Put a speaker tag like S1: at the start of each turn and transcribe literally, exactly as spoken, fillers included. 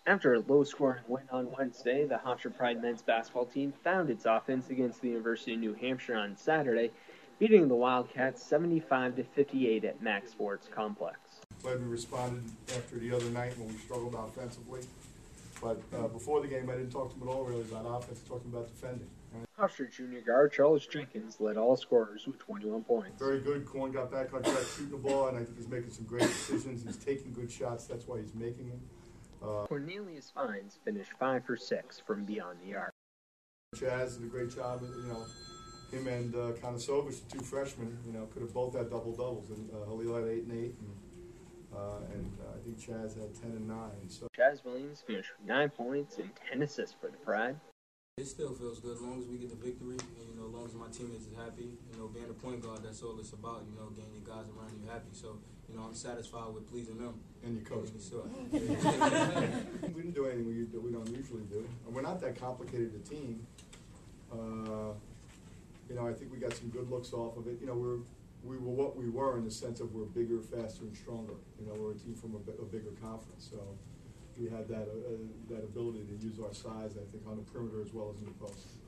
S1: After a low-scoring win on Wednesday, the Hofstra Pride men's basketball team found its offense against the University of New Hampshire on Saturday, beating the Wildcats seventy-five to fifty-eight at Max Sports Complex.
S2: Glad we responded after the other night when we struggled offensively. But uh, before the game, I didn't talk to him at all really about offense, talking about defending.
S1: Hofstra junior guard Charles Jenkins led all scorers with twenty-one points.
S2: Very good. Corn got back on track shooting the ball, and I think he's making some great decisions. He's taking good shots. That's why he's making them.
S1: Uh, Cornelius Fines finished five for six from beyond the arc.
S2: Chaz did a great job. You know, him and uh, Konasovich, the two freshmen, you know, could have both had double doubles. And uh, Halil had eight and eight, and, uh, and uh, I think Chaz had ten and nine. So
S1: Chaz Williams finished with nine points and ten assists for the Pride.
S3: It still feels good as long as we get the victory, and you know, as long as my teammates is happy. You know, being a point guard, that's all it's about. You know, getting your guys around you happy. So, you know, I'm satisfied with pleasing them.
S2: And your coach.
S3: So,
S2: we didn't do anything we, we don't usually do. And we're not that complicated a team. Uh, you know, I think we got some good looks off of it. You know, we're we were what we were in the sense of we're bigger, faster, and stronger. You know, we're a team from a, a bigger conference. So we had that uh, that ability to use our size, I think, on the perimeter as well as in the post.